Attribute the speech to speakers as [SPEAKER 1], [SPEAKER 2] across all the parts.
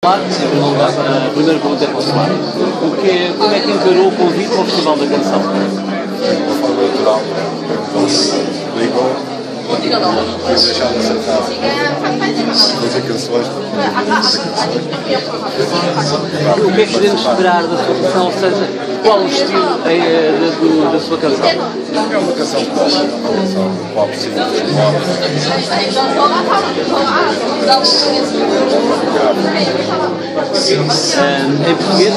[SPEAKER 1] Em primeiro lugar, a primeira pergunta é para o Solar. Como é que encarou o convite ao Festival da Canção?
[SPEAKER 2] De forma natural, ligou e deixar de acertar fazer canções.
[SPEAKER 1] O que é que podemos esperar da sua canção? Ou seja, qual o estilo da sua canção?
[SPEAKER 2] É uma canção pop, simples,
[SPEAKER 1] Em português?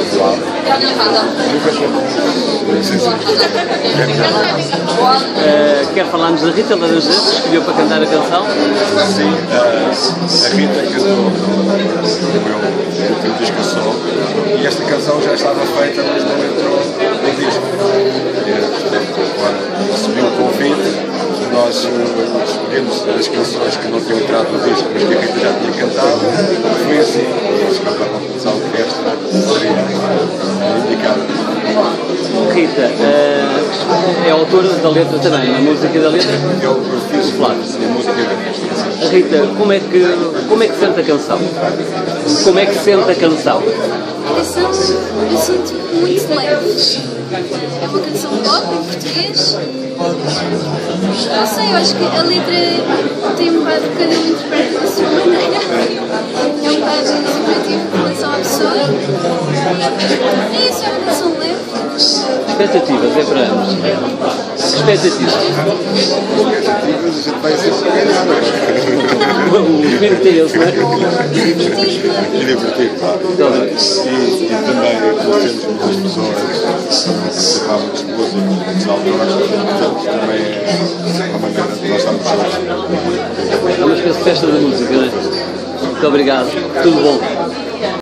[SPEAKER 1] Quer falar-nos da Rita Laranjeira, que escolheu para cantar a canção?
[SPEAKER 2] Sim, a Rita cantou no meu disco solo e esta canção já estava feita, mas não entrou no disco. Quando recebi o convite, nós escolhemos as canções que não tinham entrado no disco, mas que a Rita já tinha cantado. Foi assim, chegamos à conclusão que esta seria indicada.
[SPEAKER 1] Rita, é autora da letra também, da música e da letra?
[SPEAKER 2] Eu fiz
[SPEAKER 1] Flávio.
[SPEAKER 2] a música e a letra.
[SPEAKER 1] Rita, como é que sente a canção? Como é que sente a canção?
[SPEAKER 3] A canção eu sinto muito leve. É uma canção pop em português. Não sei, eu acho que a letra tem um bocado, cada um interpreta da sua maneira. É um bocado subjetivo em relação à pessoa. E isso é uma canção leve.
[SPEAKER 1] Expectativas, é para ambos. Expectativas. O espírito é esse, não é?
[SPEAKER 2] E divertido, claro. E também conhecemos muitas pessoas, participar muitos músicos, muitos autores, portanto também é uma maneira de nós estarmos juntos.
[SPEAKER 1] É uma espécie de festa da música, não é? Muito obrigado. Tudo bom.